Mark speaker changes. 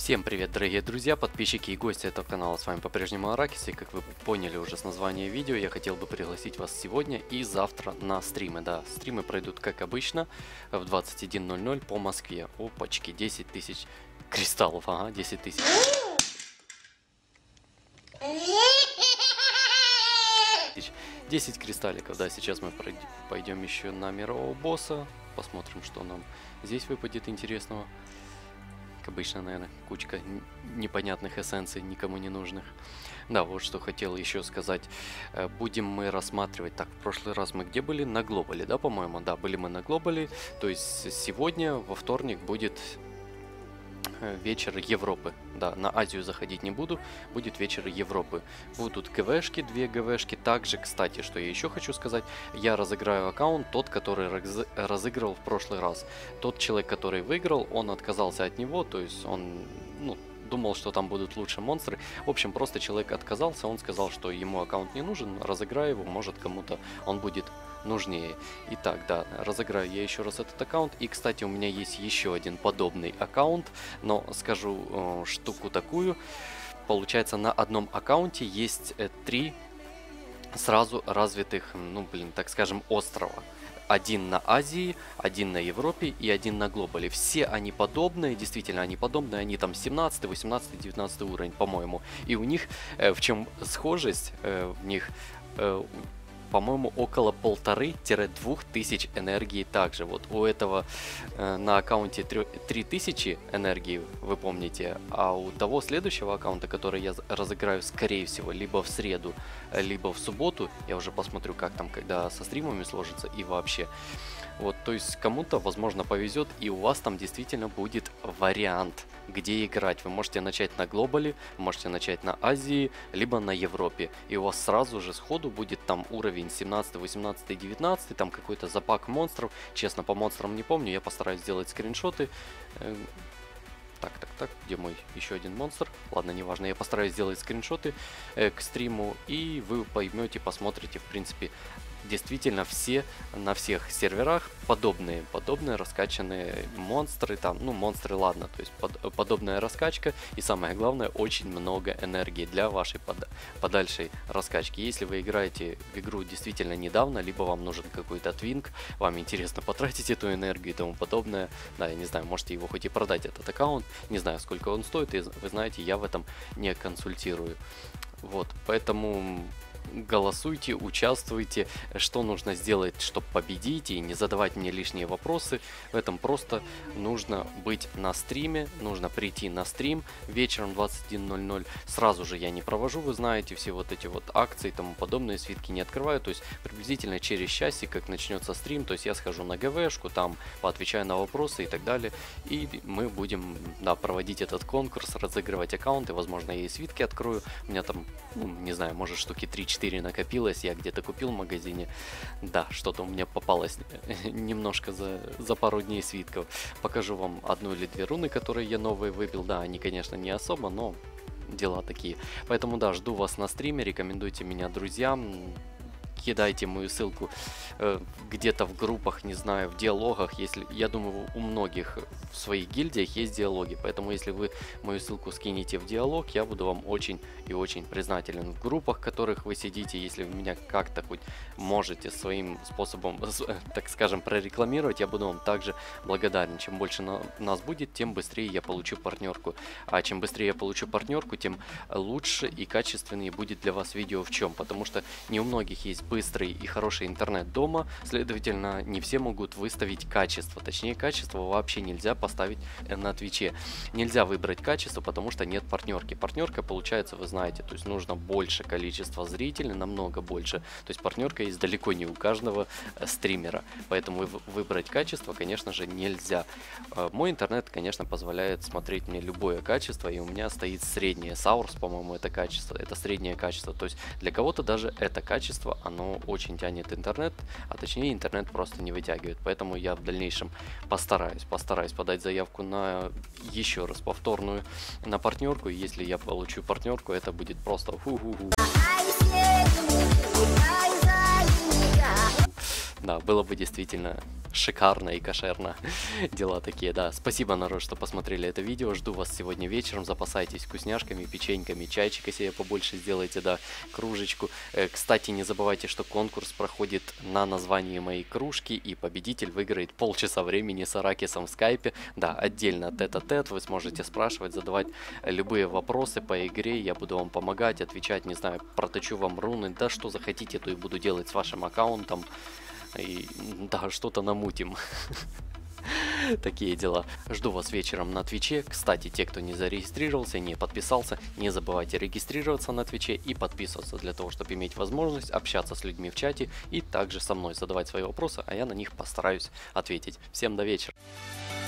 Speaker 1: Всем привет, дорогие друзья, подписчики и гости этого канала. С вами по-прежнему Аракис, и как вы поняли уже с названия видео, я хотел бы пригласить вас сегодня и завтра на стримы. Да, стримы пройдут как обычно в 21:00 по Москве. Опачки, 10 тысяч кристаллов, ага, 10 тысяч. 10 кристалликов, да, сейчас мы пойдем еще на мирового босса, посмотрим, что нам здесь выпадет интересного. Как обычно, наверное, кучка непонятных эссенций, никому не нужных. Да, вот что хотел еще сказать. Будем мы рассматривать... Так, в прошлый раз мы где были? На Глобале, да, по-моему? Да, были мы на Глобале. То есть сегодня, во вторник, будет вечер Европы. Да, на Азию заходить не буду, будет вечер Европы. Будут ГВшки, 2 ГВшки. Также, кстати, что я еще хочу сказать, я разыграю аккаунт, тот, который разыгрывал в прошлый раз. Тот человек, который выиграл, он отказался от него, то есть он, думал, что там будут лучше монстры. В общем, просто человек отказался, он сказал, что ему аккаунт не нужен, разыграю его, может кому-то он будет нужнее. Итак, да, разыграю я еще раз этот аккаунт. И, кстати, у меня есть еще один подобный аккаунт, но скажу штуку такую. Получается, на одном аккаунте есть 3 сразу развитых, так скажем, острова. Один на Азии, один на Европе и один на Глобале. Все они подобные, действительно они подобные, они там 17, 18, 19 уровень, по-моему. И у них, в чем схожесть, в них... по-моему, около 1500–2000 энергии также. Вот у этого на аккаунте 3000 энергии, вы помните, а у того следующего аккаунта, который я разыграю, скорее всего, либо в среду, либо в субботу, я уже посмотрю, как там, когда со стримами сложится и вообще. Вот, то есть кому-то, возможно, повезет, и у вас там действительно будет вариант, где играть. Вы можете начать на Глобале, можете начать на Азии, либо на Европе. И у вас сразу же сходу будет там уровень 17, 18, 19, там какой-то запак монстров. Честно, по монстрам не помню, я постараюсь сделать скриншоты. Так, где мой еще один монстр? Ладно, неважно, я постараюсь сделать скриншоты к стриму, и вы поймете, посмотрите, в принципе, действительно все на всех серверах подобные раскачанные монстры, там, монстры, ладно, то есть подобная раскачка, и самое главное, очень много энергии для вашей подальшей раскачки. Если вы играете в игру действительно недавно, либо вам нужен какой-то твинк, вам интересно потратить эту энергию и тому подобное, да, я не знаю, можете его хоть и продать, этот аккаунт, не знаю, сколько он стоит, и вы знаете, я в этом не консультирую. Вот, поэтому... голосуйте, участвуйте, что нужно сделать, чтобы победить, и не задавать мне лишние вопросы. В этом просто нужно быть на стриме, нужно прийти на стрим вечером 21:00. Сразу же я не провожу, вы знаете, все вот эти вот акции и тому подобные, свитки не открываю, то есть приблизительно через часик, как начнется стрим, то есть я схожу на ГВшку, там поотвечаю на вопросы и так далее, и мы будем, да, проводить этот конкурс, разыгрывать аккаунты, возможно, я и свитки открою, у меня там, не знаю, может штуки 3-4 накопилось, я где-то купил в магазине. Да, что-то у меня попалось немножко за пару дней свитков. Покажу вам 1 или 2 руны, которые я новые выбил. Да, они, конечно, не особо, но дела такие. Поэтому, да, жду вас на стриме, рекомендуйте меня друзьям. Кидайте мою ссылку где-то в группах, не знаю, в диалогах. Если, я думаю, у многих в своих гильдиях есть диалоги, поэтому если вы мою ссылку скинете в диалог, я буду вам очень и очень признателен. В группах, в которых вы сидите, если вы меня как-то хоть можете своим способом, так скажем, прорекламировать, я буду вам также благодарен. Чем больше нас будет, тем быстрее я получу партнерку. А чем быстрее я получу партнерку, тем лучше и качественнее будет для вас видео. В чем? Потому что не у многих есть быстрый и хороший интернет дома, следовательно, не все могут выставить качество. Точнее, качество вообще нельзя поставить на Твиче. Нельзя выбрать качество, потому что нет партнерки. Партнерка, получается, вы знаете, то есть нужно больше количества зрителей, намного больше. То есть партнерка есть далеко не у каждого стримера. Поэтому выбрать качество, конечно же, нельзя. Мой интернет, конечно, позволяет смотреть мне любое качество, и у меня стоит среднее. Саурс, по-моему, это качество, это среднее качество. То есть для кого-то даже это качество, оно очень тянет интернет, а точнее интернет просто не вытягивает. Поэтому я в дальнейшем постараюсь подать заявку на, еще раз, повторную на партнерку. И если я получу партнерку, это будет просто ху-ху-ху. Да, было бы действительно шикарно и кошерно. Дела такие, да. Спасибо, народ, что посмотрели это видео. Жду вас сегодня вечером. Запасайтесь вкусняшками, печеньками, чайчика себе побольше сделайте, да, кружечку. Кстати, не забывайте, что конкурс проходит на название моей кружки, и победитель выиграет полчаса времени с Аракисом в скайпе. Да, отдельно тет-а-тет, вы сможете спрашивать, задавать любые вопросы по игре. Я буду вам помогать, отвечать, не знаю, проточу вам руны, да что захотите, то и буду делать с вашим аккаунтом. И да, что-то намутим. Такие дела. Жду вас вечером на Твиче. Кстати, те, кто не зарегистрировался, не подписался, не забывайте регистрироваться на Твиче и подписываться для того, чтобы иметь возможность общаться с людьми в чате и также со мной задавать свои вопросы, а я на них постараюсь ответить. Всем до вечера.